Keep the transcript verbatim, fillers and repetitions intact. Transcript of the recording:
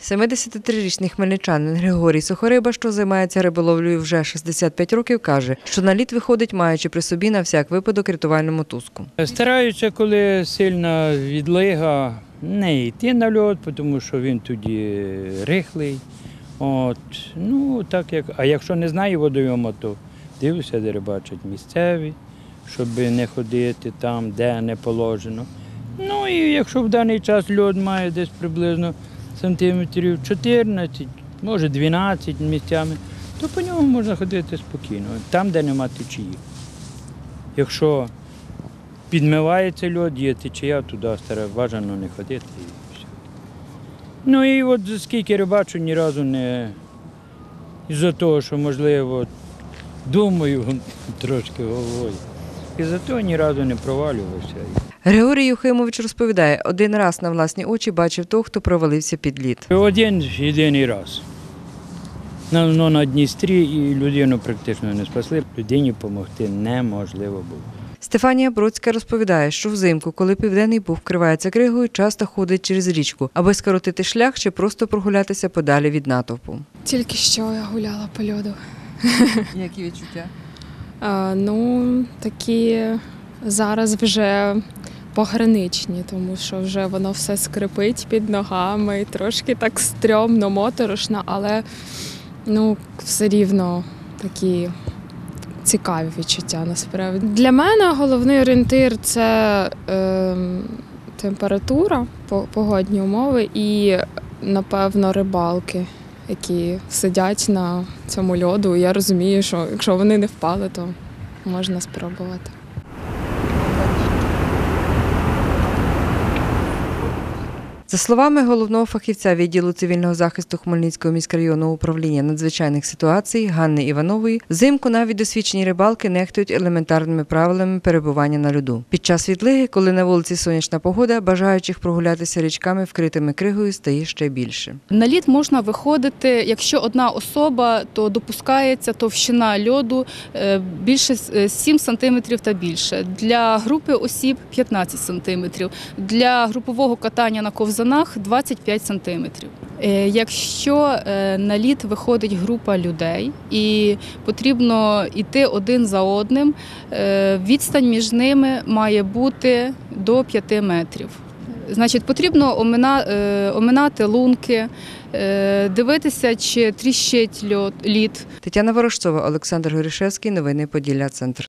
семидесятитрирічний хмельничанин Григорій Сухориба, що займається риболовлею вже шістдесят п'ять років, каже, що на лід виходить, маючи при собі на всяк випадок рятувальну мотузку. Стараюся, коли сильна відлига, не йти на лід, тому що він тоді рихлий. От, ну, так як, а якщо не знаю водойому, то дивлюся, де рибачать місцеві, щоб не ходити там, де не положено. Ну і якщо в даний час лід має десь приблизно сантиметрів чотирнадцять, може дванадцять місцями, то по ньому можна ходити спокійно, там, де нема течії. Якщо підмивається лід, є течія, туди бажано не ходити і все. Ну і от скільки рибачу, ні разу не із-за того, що, можливо, думаю трошки головою. Із-за того ні разу не провалювався. Григорій Юхимович розповідає, один раз на власні очі бачив того, хто провалився під лід. Один єдиний раз. На, на Дністрі і людину практично не спасли. Людині допомогти неможливо було. Стефанія Бродська розповідає, що взимку, коли Південний Буг вкривається кригою, часто ходить через річку, аби скоротити шлях чи просто прогулятися подалі від натовпу. Тільки що я гуляла по льоду. Які відчуття? А, ну, такі зараз вже пограничні, тому що вже воно все скрипить під ногами, трошки так стрьомно, моторошно, але ну, все рівно такі цікаві відчуття насправді. Для мене головний орієнтир – це е, температура, погодні умови і, напевно, рибалки, які сидять на цьому льоду. Я розумію, що якщо вони не впали, то можна спробувати. За словами головного фахівця відділу цивільного захисту Хмельницького міськрайонного управління надзвичайних ситуацій Ганни Іванової, взимку навіть досвідчені рибалки нехтують елементарними правилами перебування на льоду. Під час відлиги, коли на вулиці сонячна погода, бажаючих прогулятися річками, вкритими кригою, стає ще більше. На лід можна виходити, якщо одна особа, то допускається товщина льоду більше сім сантиметрів та більше. Для групи осіб – п'ятнадцять сантиметрів. Для групового катання на ковзанах двадцять п'ять сантиметрів. Якщо на лід виходить група людей і потрібно йти один за одним, відстань між ними має бути до п'яти метрів. Значить, потрібно оминати лунки, дивитися, чи тріщить лід. Тетяна Ворожцова, Олександр Горішевський. Новини Поділля Центр.